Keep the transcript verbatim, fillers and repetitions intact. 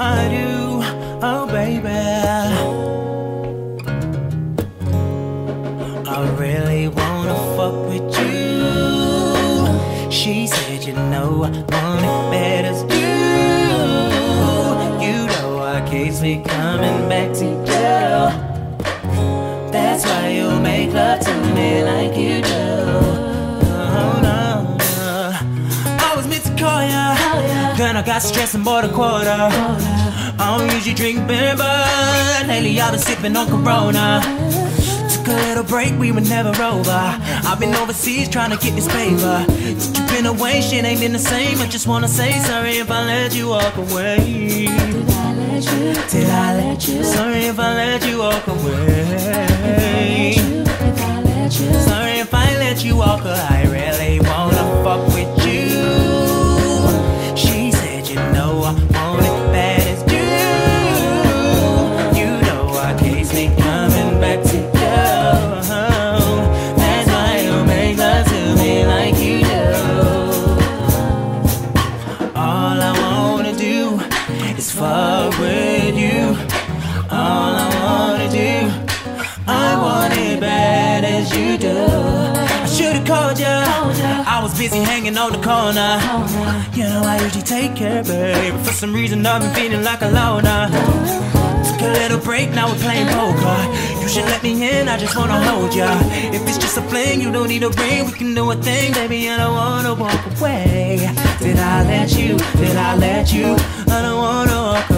I do, oh baby. I really wanna fuck with you. She said, you know, I want it bad as you. You know I can't sleep coming back to you. That's why you make love to me like you do. Then I got stressed and bought a quarter. I don't usually drink beer, but lately I've been sipping on Corona. Took a little break, we were never over. I've been overseas trying to get this paper. Since you've been away, shit ain't been the same. I just wanna say sorry if I let you walk away. Did I let you? Did I let you? Sorry if I let you walk away. If I let you? Sorry if I let you walk away. I really wanna fuck with you. I want it bad as you. You know I can't sleep coming back to you. That's why you make love to me like you do. All I wanna do is fuck with you. All I wanna do, I want it bad as you do. I should've called ya. I was busy hanging on the corner. You know I usually take care, babe. For some reason I've been feeling like a loner. Took a little break, now we're playing poker. You should let me in, I just wanna hold ya. If it's just a fling, you don't need a ring. We can do a thing, baby, I don't wanna walk away. Did I let you? Did I let you? I don't wanna walk away.